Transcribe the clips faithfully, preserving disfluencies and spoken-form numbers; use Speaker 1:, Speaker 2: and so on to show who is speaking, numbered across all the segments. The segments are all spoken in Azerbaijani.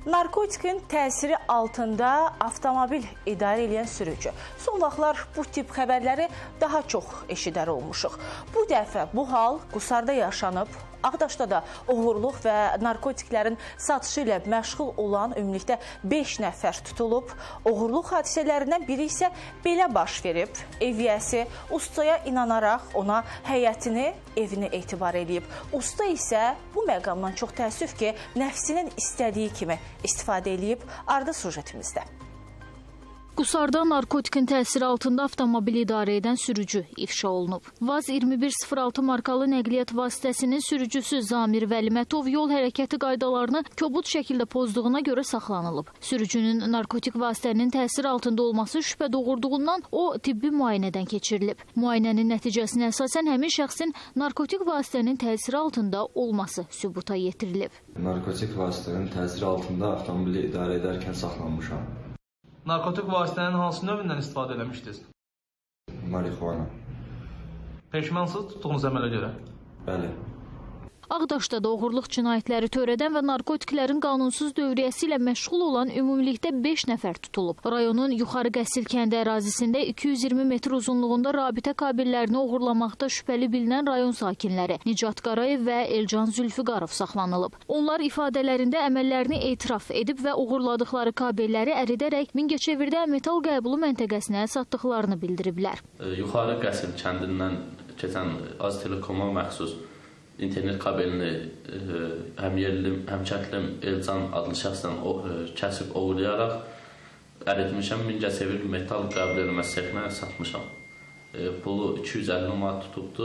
Speaker 1: Narkotikin təsiri altında avtomobil idarə edən sürücü. Son vaxtlar bu tip xəbərləri daha çox eşidər olmuşuq. Bu dəfə bu hal Qusarda yaşanıb. Ağdaşda da oğurluq və narkotiklərin satışı ilə məşğul olan ümumilikdə beş nəfər tutulub. Oğurluq hadisələrindən biri isə belə baş verib. Ev yiyəsi ustaya inanaraq ona həyətini, evini etibar edib. Usta isə bu məqamdan çox təəssüf ki, nəfsinin istədiyi kimi istifadə edib. Ardı sujetimizdə.
Speaker 2: Qusarda narkotikin təsiri altında avtomobil idarə edən sürücü ifşa olunub. Vaz iyirmi bir sıfır altı markalı nəqliyyat vasitəsinin sürücüsü Zamir Vəlimətov yol hərəkəti qaydalarını kobud şəkildə pozduğuna görə saxlanılıb. Sürücünün narkotik vasitənin təsiri altında olması şübhə doğurduğundan o tibbi müayinədən keçirilib. Müayinənin nəticəsinə əsasən həmin şəxsin narkotik vasitənin təsiri altında olması sübuta yetirilib.
Speaker 3: Narkotik vasitənin təsiri altında avtomobili idarə edərkən saxlanmışam.
Speaker 4: Narkotik vasitənin hansı növündən istifadə eləmişdiniz?
Speaker 3: Marixuana.
Speaker 4: Peşmansız tutduğunuz əmələ görə?
Speaker 3: Bəli.
Speaker 2: Ağdaşda da oğurluq cinayətləri törədən və narkotiklərin qanunsuz dövriyyəsi ilə məşğul olan ümumilikdə beş nəfər tutulub. Rayonun Yuxarı Qəsil kəndi ərazisində iki yüz iyirmi metr uzunluğunda rabitə kabellərini oğurlamaqda şübhəli bilinən rayon sakinləri Nicat Qarayev və Elcan Zülfüqarov saxlanılıb. Onlar ifadələrində əməllərini etiraf edib və oğurladıqları kabelləri əridərək Mingəçevirdə metal qəbulu məntəqəsinə satdıqlarını bildiriblər.
Speaker 5: Yuxarı Qəsil kəndindən keçən Aztelekoma məxsus internet kabelini e, həm yerli, həm kəndlim Elcan adlı şəxsdən o, e, kəsib oğurlayaraq əritmişəm. Mingəçevir metal qəbul edilmə sexinə satmışam. E, pulu iki yüz əlli manat tutubdu.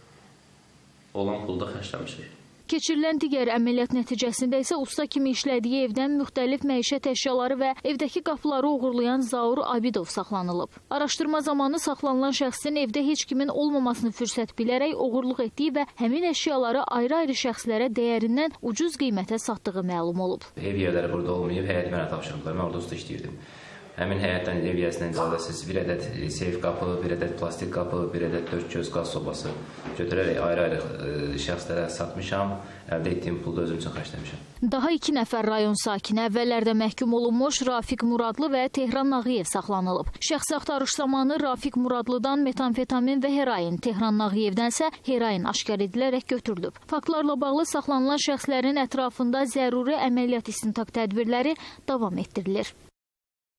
Speaker 5: Olan pulu da xərcləmişik.
Speaker 2: Keçirilən digər əməliyyat nəticəsində isə usta kimi işlədiyi evdən müxtəlif məişət əşyaları və evdəki qapıları oğurlayan Zaur Abidov saxlanılıb. Araşdırma zamanı saxlanılan şəxsin evdə heç kimin olmamasını fürsət bilərək oğurluq etdiyi və həmin əşyaları ayrı-ayrı şəxslərə dəyərindən ucuz qiymətə satdığı məlum olub.
Speaker 6: Ev yerləri burada olmayıb, həyət mənə tapşırdılar. Mən orada usta işləyirdim. Həmin həyətdən ev yiyəsindən icazəsiz bir ədəd seyf qapı, bir ədəd plastik qapı, bir ədəd dörd göz qaz sobası götürərək ayrı-ayrı şəxslərə satmışam. Əldə etdiyim pulu da özüm üçün xərcləmişəm.
Speaker 2: Daha iki nəfər rayon sakini əvvəllərdə məhkum olunmuş Rafiq Muradlı və Tehran Nağıyev saxlanılıb. Şəxsi axtarış zamanı Rafiq Muradlıdan metamfetamin və heroin, Tehran Nağıyevdənsə heroin aşkar edilərək götürülüb. Faktlarla bağlı saxlanılan şəxslərin ətrafında zəruri əməliyyat istintaq tədbirləri davam etdirilir.